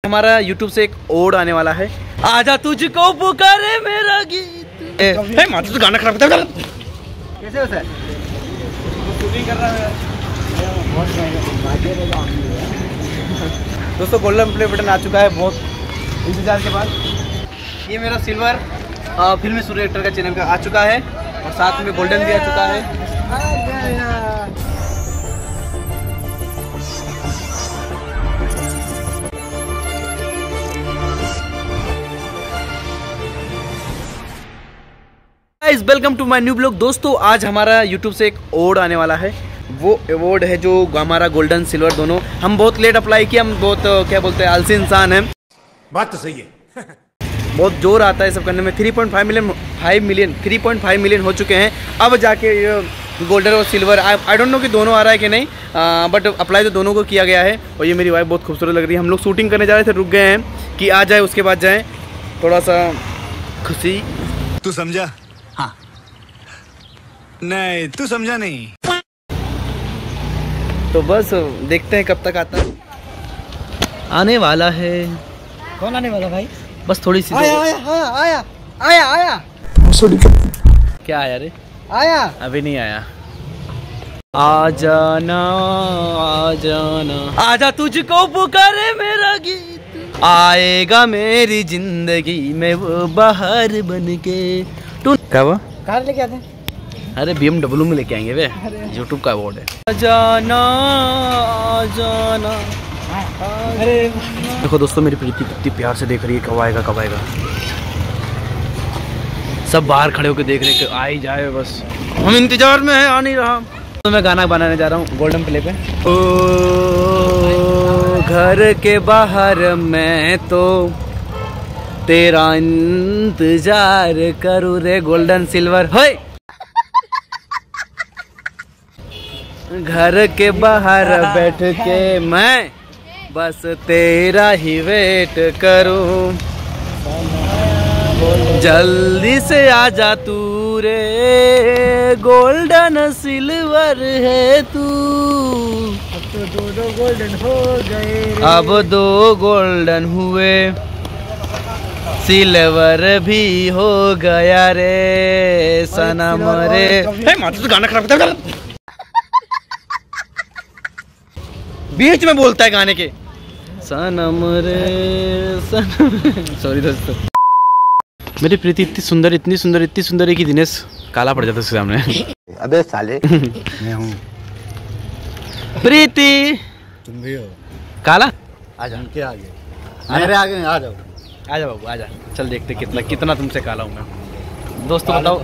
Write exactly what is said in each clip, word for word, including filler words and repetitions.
हमारा यूट्यूब से एक ओड आने वाला है, आजा तुझको पुकारे मेरा गीत। ए, ए, माता तो गाना खराब करता है। कैसे होता है? शूटिंग कर रहा है दोस्तों। गोल्डन प्ले बटन आ चुका है बहुत इंतजार के बाद। ये मेरा सिल्वर फिल्मी सूर्य एक्टर का चैनल का आ चुका है और साथ में गोल्डन भी आ चुका है। Guys welcome to my new blog. दोस्तों आज हमारा यूट्यूब से एक अवार्ड आने वाला है। वो अवार्ड है जो हमारा गोल्डन सिल्वर दोनों। हम बहुत लेट अप्लाई किया, हम बहुत क्या बोलते हैं आलसी इंसान हैं। बात तो सही है। बहुत जोर आता है सब करने में। Three point five million five million three point five million हो चुके हैं। अब जाके गोल्डन और सिल्वर आई डोंट नो कि दोनों आ रहा है कि नहीं, बट अप्लाई तो दोनों को किया गया है। और ये मेरी वाइफ बहुत खूबसूरत लग रही है। हम लोग शूटिंग करने जा रहे थे, रुक गए हैं कि आ जाए उसके बाद जाएँ। थोड़ा सा खुशी। तू समझा? हाँ। नहीं तू समझा नहीं। तो बस देखते हैं कब तक आता है। आने वाला है। कौन आने वाला भाई? बस थोड़ी सी आया आया आया आया आया आया क्या आया रे? आया अभी नहीं आया। आ जाना आ जाना आजा तुझको पुकारे मेरा गीत, आएगा मेरी जिंदगी में वो बाहर बनके। तू क्या हुआ? कार लेके आते हैं। अरे बी एम डब्ल्यू में लेके आएंगे वे, यूट्यूब का अवार्ड है। आ जाना आ जाना। अरे देखो दोस्तों मेरी प्रीति कितनी प्यार से देख रही है, कब आएगा कब आएगा। सब बाहर खड़े होकर देख रहे कि आ ही जाए, बस हम इंतजार में है, आ नहीं रहा। तो मैं गाना बनाने जा रहा हूँ गोल्डन प्ले पे। ओ घर के बाहर मैं तो तेरा इंतजार करूँ रे गोल्डन सिल्वर। होय घर के बाहर बैठ के मैं बस तेरा ही वेट करूं, जल्दी से आजा तू रे गोल्डन सिल्वर है तू। अब तो दो दो गोल्डन हो गए, अब दो गोल्डन हुए, सिल्वर भी हो गया रे सनम रे। माता तो गाना खराब करता है। बीच में बोलता है गाने के सनम रे सनम। सॉरी दोस्तों। मेरी प्रीति इतनी सुंदर इतनी सुंदर इतनी सुंदर है कि दिनेश काला पड़ जाता उसके सामने। अबे साले मैं हूँ प्रीति। तुम भी हो काला। आ जाओ के आगे, मेरे आगे आ जाओ। आ जा बाबू आ जा, चल देखते कितना कितना तुमसे काला हूँ मैं। दोस्तों बताओ।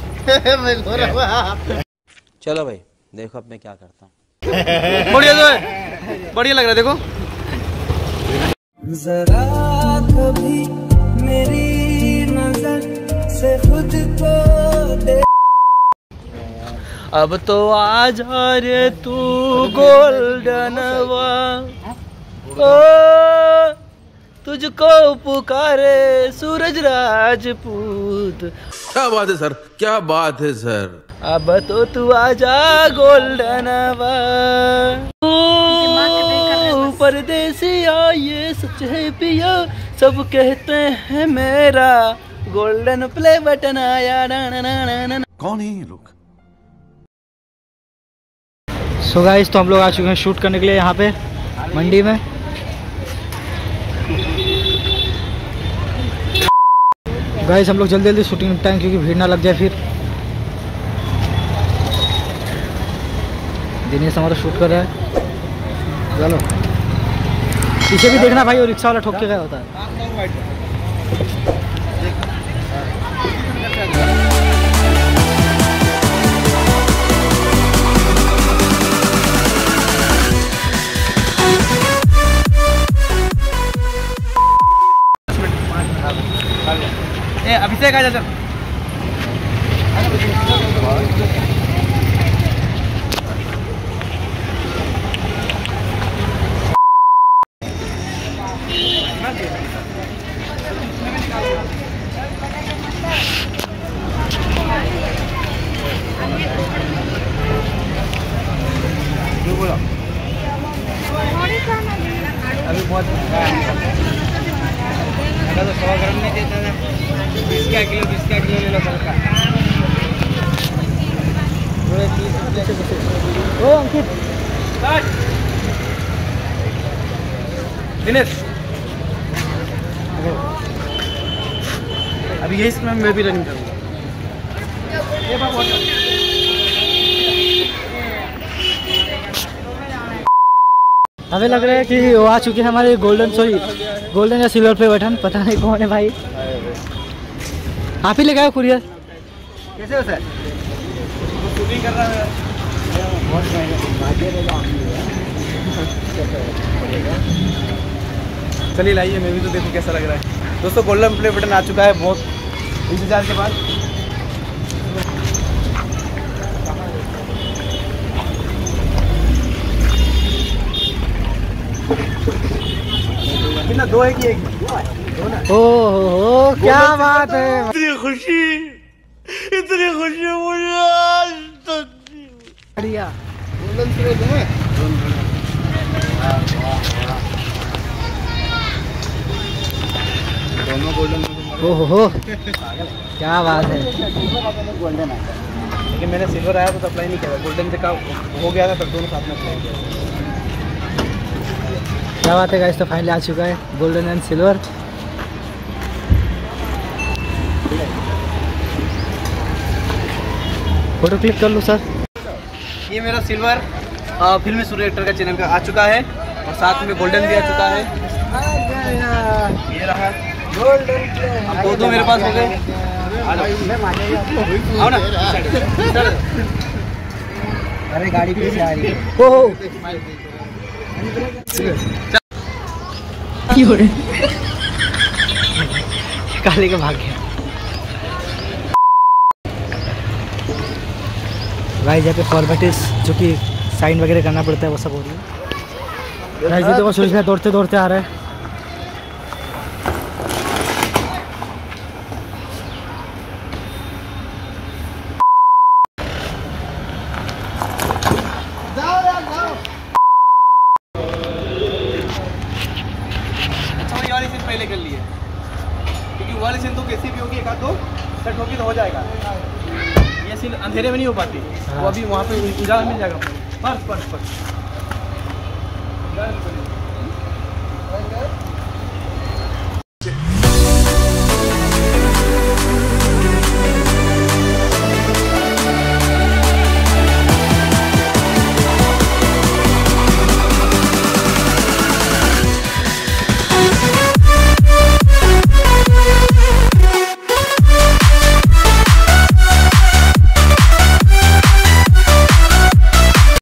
चलो भाई देखो अब मैं क्या करता हूँ। बढ़िया तो है, बढ़िया लग रहा है। देखो जरा कभी मेरी नजर से खुद को दे। अब तो आ जा रे तू गोल्डन वा, ओ तुझको पुकारे सूरज राजपूत। क्या बात है सर, क्या बात है सर। अब तो तू आजा गोल्डन वा, ओ परदेसिया ये सच है पिया, सब कहते हैं मेरा गोल्डन प्ले बटन आया। कौन है ये लोग? सो गाइस तो हम लोग आ चुके हैं शूट करने के लिए यहाँ पे मंडी में। गाइस हम लोग जल्दी जल्दी शूटिंग निपटाएं क्योंकि भीड़ ना लग जाए फिर। दिनेश हमारा शूट कर रहा है। चलो पीछे भी देखना भाई, और रिक्शा वाला ठोक के गया होता है। ए अभिषेक आ जा चल। अभी बहुत का किलो बीस का किलो ले लो कल का। ओ अंकित दिनेश अभी यही समय मैं भी रनिंग करूँगा। हमें लग रहा है कि वो आ चुके हैं हमारे गोल्डन सॉरी गोल्डन या सिल्वर पे बटन, पता नहीं कौन है भाई। आप ही ले गए कुरियर? कैसे हो सर? शूटिंग कर रहा है। चलिए लाइए, मैं भी तो देखो कैसा लग रहा है। दोस्तों गोल्डन प्ले बटन आ चुका है बहुत इंतजार के बाद। कितना दो है कि एक? दो ना। ओ हो हो क्या बात है, इतनी खुशी इतनी खुशी मुझे आज तक बढ़िया। दोनों गोल्डन। ओ हो हो क्या बात है। गोल्डन है लेकिन मैंने सिल्वर आया तो अप्लाई नहीं किया, गोल्डन से का हो गया था तब दोनों साथ में अप्लाई किया। क्या बात है गाइस, तो फाइनली आ चुका है golden and silver. Photo click कर लो सर। ये मेरा सिल्वर फिल्म सूर्य एक्टर का चैनल का आ चुका है और साथ में गोल्डन भी आ चुका है। ये रहा गोल्डन, अब दो दो मेरे पास हो गए। आओ ना। अरे गाड़ी पीछे आ रही है। ओ हो काले का भाग गया गाइस। यहाँ पे फॉर्मेलिटीज जो कि साइन वगैरह करना पड़ता है वो सब हो रही है। गाइस देखो सूरज भाई दौड़ते दौड़ते आ रहा है। अच्छा ये वाली सीन पहले कर लिए क्योंकि वो वाली सीन तो कैसी भी होगी, एक आध दो सेट होगी तो हो जाएगा। ये सीन अंधेरे में नहीं हो पाती, वो अभी वहाँ पे उजाला मिल जाएगा। बस बस बस